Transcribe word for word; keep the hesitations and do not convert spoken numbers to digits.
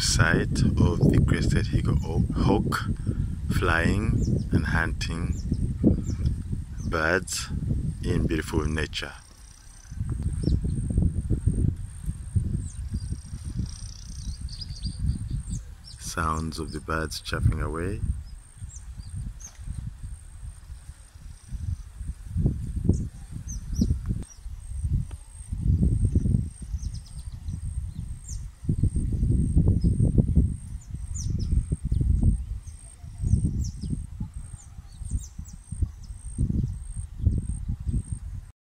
sight of the crested eagle hawk flying and hunting birds in beautiful nature. Sounds of the birds chirping away.